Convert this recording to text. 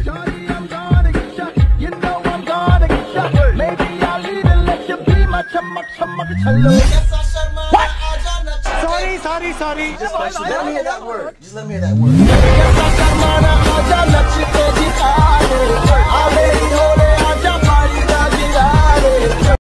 Shawty, I'm gonna get shot. You know I'm gonna get shot. Maybe I'll even let you be my chamak chalo. What? Sorry. Just let me hear that word. Just let me hear that word. Yes, I'm